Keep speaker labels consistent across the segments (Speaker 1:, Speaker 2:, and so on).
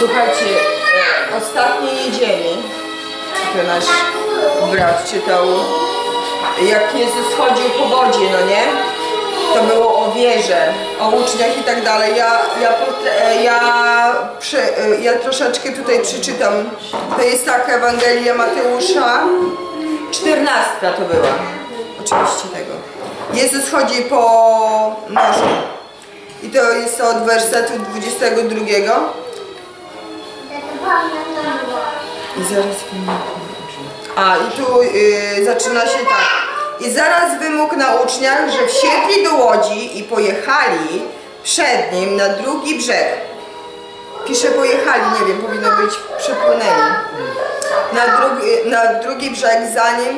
Speaker 1: Słuchajcie, ostatniej niedzieli to nasz brat czytał, jak Jezus chodził po wodzie, no nie? To było o wierze, o uczniach i tak dalej. Ja troszeczkę tutaj przeczytam. To jest taka Ewangelia Mateusza, 14 to była, oczywiście tego. Jezus chodzi po morzu i to jest od wersetu 22. I zaraz i tu zaczyna się tak. I zaraz wymógł na uczniach, że wsiedli do łodzi i pojechali przed nim na drugi brzeg. Pisze pojechali, nie wiem, powinno być przepłynęli. Na drugi brzeg, zanim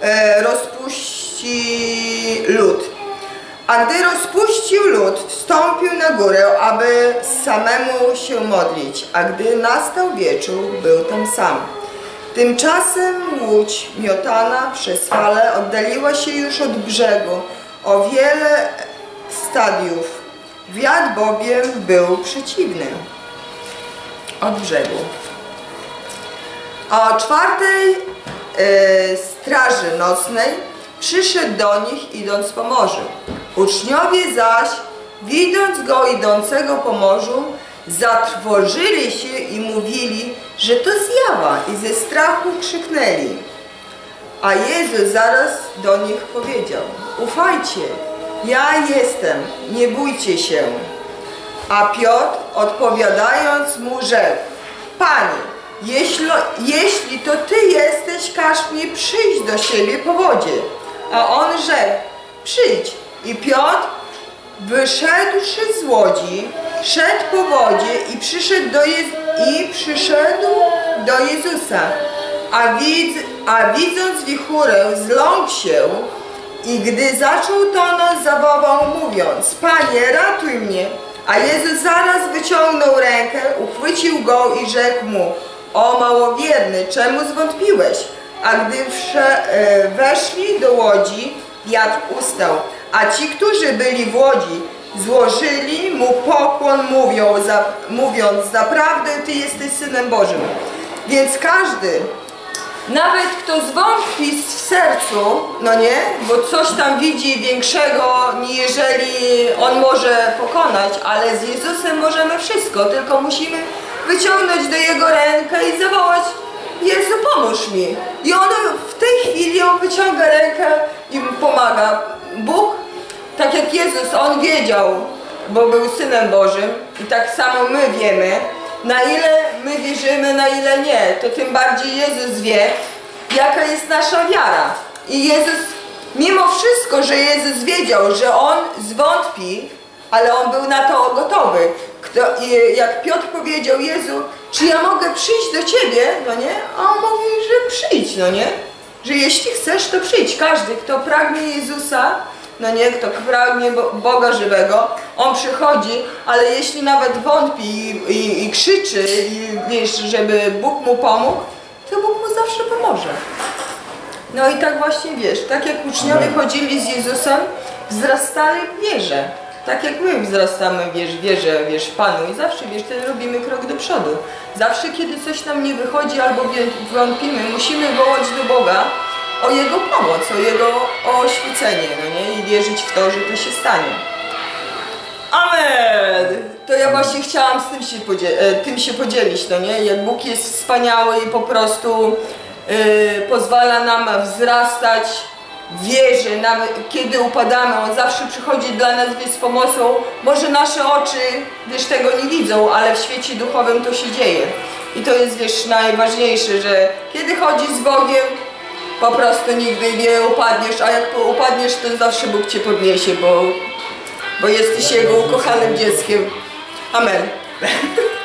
Speaker 1: rozpuści lód. A gdy rozpuścił lód, wstąpił na górę, aby samemu się modlić. A gdy nastał wieczór, był tam sam. Tymczasem łódź, miotana przez fale, oddaliła się już od brzegu o wiele stadiów. Wiatr bowiem był przeciwny od brzegu. A o 4:00 straży nocnej przyszedł do nich, idąc po morzu. Uczniowie zaś, widząc go idącego po morzu, zatrwożyli się i mówili, że to zjawa, i ze strachu krzyknęli. A Jezus zaraz do nich powiedział: ufajcie, ja jestem, nie bójcie się. A Piotr odpowiadając mu rzekł: Panie, jeśli to Ty jesteś, każ mi przyjść do siebie po wodzie. A on rzekł: przyjdź. I Piotr, wyszedłszy z łodzi, szedł po wodzie i przyszedł do Jezusa. A widząc wichurę, zląkł się i gdy zaczął tonąć, zawołał, mówiąc: Panie, ratuj mnie. A Jezus zaraz wyciągnął rękę, uchwycił go i rzekł mu: O małowierny, czemu zwątpiłeś? A gdy weszli do łodzi, wiatr ustał, a ci, którzy byli w łodzi, złożyli mu pokłon, mówiąc: zaprawdę Ty jesteś Synem Bożym. Więc każdy, nawet kto zwątpi w sercu, no nie, bo coś tam widzi większego, jeżeli on może pokonać, ale z Jezusem możemy wszystko, tylko musimy wyciągnąć do Jego rękę i zawołać: Jezu, pomóż mi. I on w tej chwili wyciąga rękę i mu pomaga. Bóg, tak jak Jezus, On wiedział, bo był Synem Bożym, i tak samo my wiemy, na ile my wierzymy, na ile nie, to tym bardziej Jezus wie, jaka jest nasza wiara. I Jezus, mimo wszystko, że Jezus wiedział, że On zwątpi, ale On był na to gotowy. Jak Piotr powiedział: Jezu, czy ja mogę przyjść do Ciebie, no nie? A On mówi, że przyjdź, no nie? Że jeśli chcesz, to przyjdź. Każdy, kto pragnie Jezusa, no nie, kto pragnie Boga żywego, on przychodzi, ale jeśli nawet wątpi i krzyczy, i wiesz, żeby Bóg mu pomógł, to Bóg mu zawsze pomoże. No i tak właśnie, wiesz, tak jak uczniowie chodzili z Jezusem, wzrastali w wierze. Tak jak my wzrastamy w wierze, wiesz, w Panu, i zawsze, wiesz, wtedy robimy krok do przodu. Zawsze, kiedy coś nam nie wychodzi albo wątpimy, musimy wołać do Boga o Jego pomoc, o oświecenie, no nie? I wierzyć w to, że to się stanie. Amen! To ja właśnie chciałam z tym się podzielić, no nie? Jak Bóg jest wspaniały i po prostu pozwala nam wzrastać w wierze, nawet kiedy upadamy, On zawsze przychodzi dla nas, wiesz, z pomocą. Może nasze oczy, wiesz, tego nie widzą, ale w świecie duchowym to się dzieje. I to jest, wiesz, najważniejsze, że kiedy chodzisz z Bogiem, po prostu nigdy nie upadniesz, a jak upadniesz, to zawsze Bóg Cię podniesie, bo jesteś Jego ukochanym dzieckiem. Amen.